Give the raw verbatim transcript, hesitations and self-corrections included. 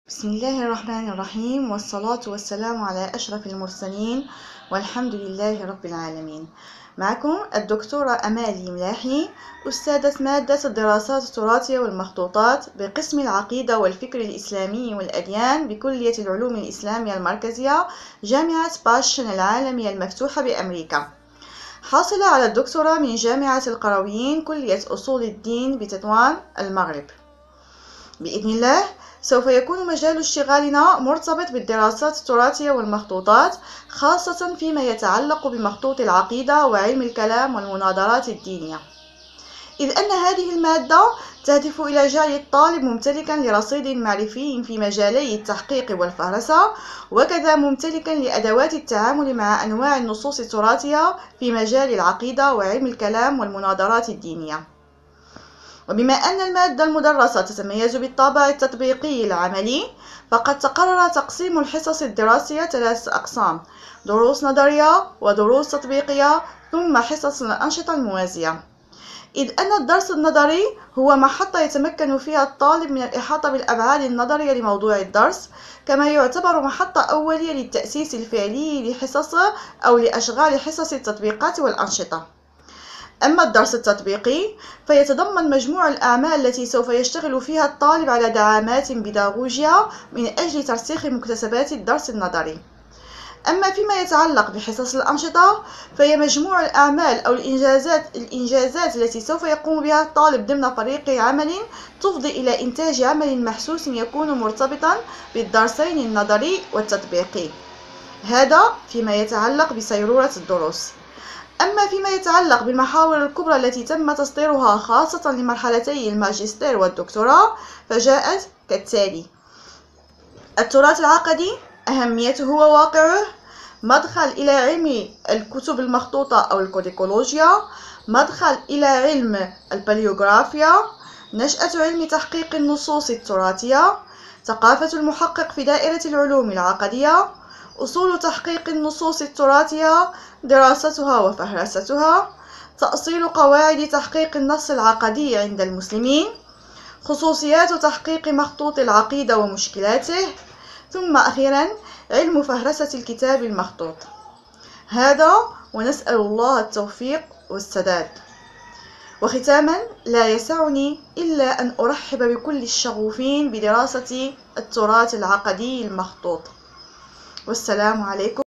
بسم الله الرحمن الرحيم، والصلاة والسلام على أشرف المرسلين، والحمد لله رب العالمين. معكم الدكتورة أمالي ملاحي، أستاذة مادة الدراسات التراثية والمخطوطات بقسم العقيدة والفكر الإسلامي والأديان بكلية العلوم الإسلامية المركزية جامعة باشن العالمية المفتوحة بأمريكا، حاصلة على الدكتوراه من جامعة القرويين كلية أصول الدين بتطوان المغرب. بإذن الله سوف يكون مجال اشتغالنا مرتبط بالدراسات التراثية والمخطوطات، خاصة فيما يتعلق بمخطوط العقيدة وعلم الكلام والمناظرات الدينية، إذ أن هذه المادة تهدف إلى جعل الطالب ممتلكا لرصيد معرفي في مجالي التحقيق والفهرسة، وكذا ممتلكا لأدوات التعامل مع أنواع النصوص التراثية في مجال العقيدة وعلم الكلام والمناظرات الدينية. وبما أن المادة المدرسة تتميز بالطابع التطبيقي العملي، فقد تقرر تقسيم الحصص الدراسية ثلاثة أقسام: دروس نظرية ودروس تطبيقية ثم حصص الأنشطة الموازية، إذ أن الدرس النظري هو محطة يتمكن فيها الطالب من الإحاطة بالأبعاد النظرية لموضوع الدرس، كما يعتبر محطة أولية للتأسيس الفعلي لحصص أو لأشغال حصص التطبيقات والأنشطة. أما الدرس التطبيقي فيتضمن مجموع الأعمال التي سوف يشتغل فيها الطالب على دعامات بيداغوجية من أجل ترسيخ مكتسبات الدرس النظري. أما فيما يتعلق بحصص الأنشطة فهي مجموع الأعمال أو الإنجازات, الإنجازات التي سوف يقوم بها الطالب ضمن فريق عمل تفضي إلى إنتاج عمل محسوس يكون مرتبطا بالدرسين النظري والتطبيقي. هذا فيما يتعلق بصيرورة الدروس. أما فيما يتعلق بالمحاور الكبرى التي تم تصديرها خاصة لمرحلتي الماجستير والدكتوراه فجاءت كالتالي: التراث العقدي، أهميته وواقعه، مدخل إلى علم الكتب المخطوطة أو الكوديكولوجيا، مدخل إلى علم الباليوغرافيا، نشأة علم تحقيق النصوص التراثية، ثقافة المحقق في دائرة العلوم العقدية، أصول تحقيق النصوص التراثية، دراستها وفهرستها، تأصيل قواعد تحقيق النص العقدي عند المسلمين، خصوصيات تحقيق مخطوط العقيدة ومشكلاته، ثم أخيرا علم فهرسة الكتاب المخطوط. هذا ونسأل الله التوفيق والسداد. وختاما لا يسعني إلا أن أرحب بكل الشغوفين بدراسة التراث العقدي المخطوط، والسلام عليكم.